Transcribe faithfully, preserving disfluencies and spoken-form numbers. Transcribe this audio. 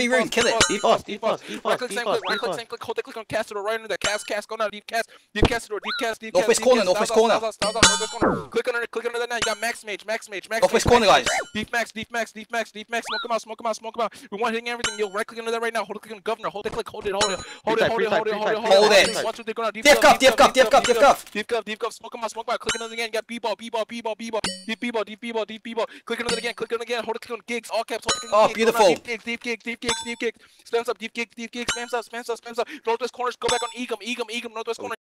rune, kill it. Deep fast, deep fast, deep fast, deep fast, right click, same click, hold that click on cast it or right under that cast, cast, go now, deep cast, deep cast it or deep cast, deep cast. Northwest corner, northwest corner. Click under, click under that now. You got max mage, max mage, max. Northwest corner, guys. Deep max, deep max, deep max, deep max. Smoke him out, smoke him out, smoke him out. We want hitting everything. You'll right click under that right now. Hold it, click on governor. Hold it, click, hold it, hold it, hold it, hold it, hold it, hold it, hold it. Watch what they're gonna deep cuff, deep cuff, deep cuff, deep cuff. Deep cuff, deep cuff. Smoke him out, smoke him out. Click another again. You got b-ball, b-ball, b-ball, b-ball. Deep b-ball, deep b-ball, deep b-ball. Click another again. Click another again. Hold it, click on gigs. All caps. Oh, beautiful. Deep kicks, deep kicks, deep kicks, deep kicks. Spams up, deep kicks, deep kicks. Spams up, spams up, spams up. Northwest corners. Go back on Egum, Egum, Egum. Northwest corner.